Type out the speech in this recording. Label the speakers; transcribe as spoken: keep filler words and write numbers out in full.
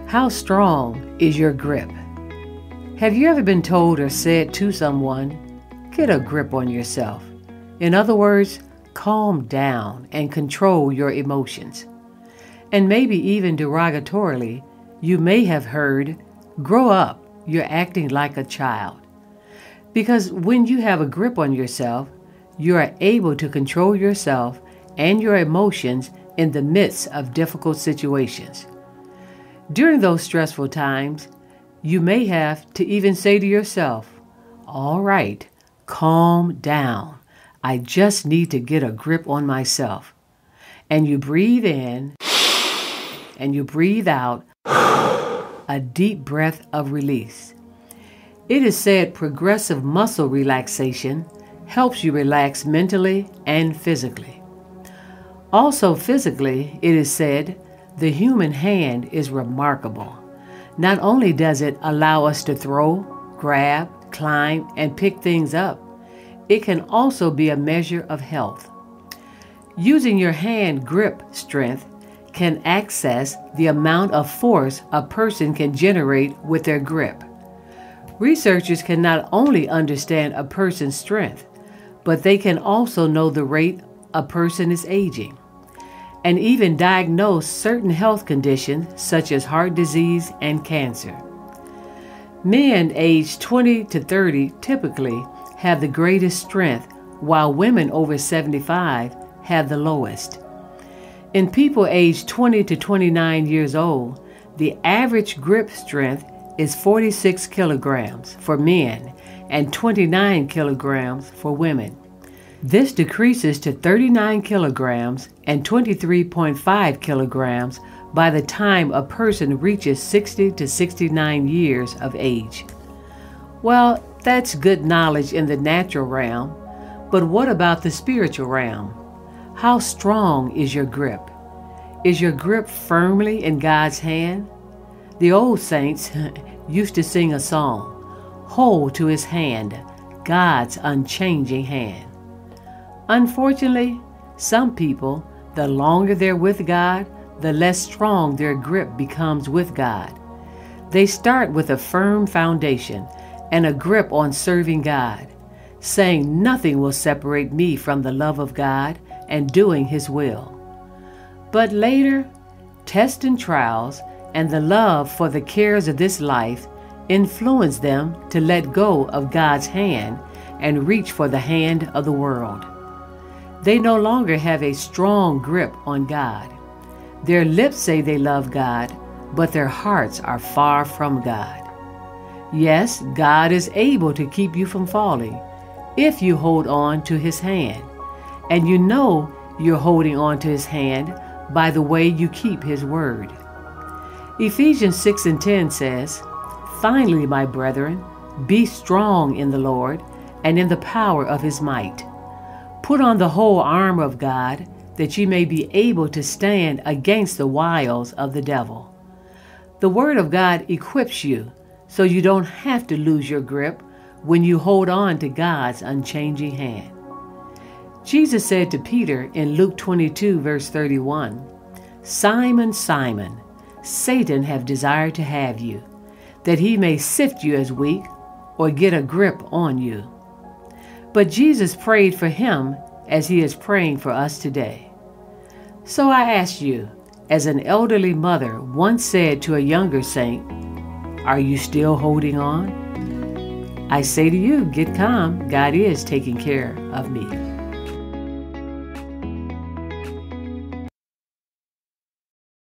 Speaker 1: How strong is your grip? Have you ever been told or said to someone, get a grip on yourself? In other words, calm down and control your emotions. And maybe even derogatorily, you may have heard, grow up, you're acting like a child. Because when you have a grip on yourself, you are able to control yourself and your emotions in the midst of difficult situations. During those stressful times, you may have to even say to yourself, all right, calm down. I just need to get a grip on myself. And you breathe in and you breathe out a deep breath of release. It is said progressive muscle relaxation helps you relax mentally and physically. Also physically, it is said the human hand is remarkable. Not only does it allow us to throw, grab, climb, and pick things up, it can also be a measure of health. Using your hand grip strength can access the amount of force a person can generate with their grip. Researchers can not only understand a person's strength, but they can also know the rate a person is aging, and even diagnose certain health conditions such as heart disease and cancer. Men aged twenty to thirty typically have the greatest strength, while women over seventy-five have the lowest. In people aged twenty to twenty-nine years old, the average grip strength is forty-six kilograms for men and twenty-nine kilograms for women. This decreases to thirty-nine kilograms and twenty-three point five kilograms by the time a person reaches sixty to sixty-nine years of age. Well, that's good knowledge in the natural realm, but what about the spiritual realm? How strong is your grip? Is your grip firmly in God's hand? The old saints used to sing a song, hold to his hand, God's unchanging hand. Unfortunately, some people, the longer they're with God, the less strong their grip becomes with God. They start with a firm foundation and a grip on serving God, saying nothing will separate me from the love of God and doing His will. But later, tests and trials and the love for the cares of this life influence them to let go of God's hand and reach for the hand of the world. They no longer have a strong grip on God. Their lips say they love God, but their hearts are far from God. Yes, God is able to keep you from falling if you hold on to His hand, and you know you're holding on to His hand by the way you keep His word. Ephesians six and ten says, finally, my brethren, be strong in the Lord and in the power of His might. Put on the whole armor of God, that ye may be able to stand against the wiles of the devil. The Word of God equips you so you don't have to lose your grip when you hold on to God's unchanging hand. Jesus said to Peter in Luke twenty-two, verse thirty-one, Simon, Simon, Satan have desired to have you, that he may sift you as wheat, or get a grip on you. But Jesus prayed for him as he is praying for us today. So I ask you, as an elderly mother once said to a younger saint, are you still holding on? I say to you, get calm. God is taking care of me.